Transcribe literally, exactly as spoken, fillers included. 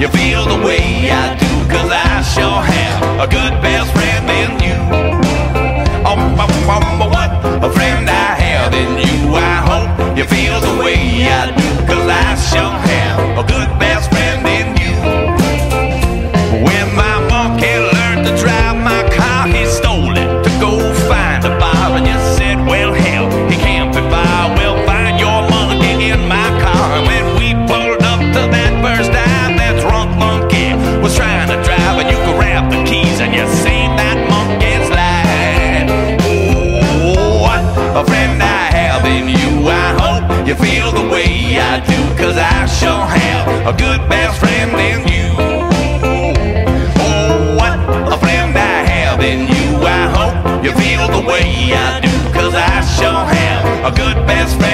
you feel the way I do, 'cause I sure have a good best friend in you. Oh, oh, oh, what a friend I have in you. I hope you feel the way I do, 'cause I sure have a good best friend in you. When my monkey learned to drive my car, he stole it to go find a bar, and you said, well, hell, he can't be far. Well, find your monkey in my car. And when we pulled up to that first time, that drunk monkey was trying to drive, and you grabbed the keys and you seen that monkey slide. Oh, what a friend I have in you. I hope you feel the way I do, 'cause I sure have a good best friend in you. Oh, what a friend I have in you. I hope you feel the way I do, 'cause I sure have a good best friend.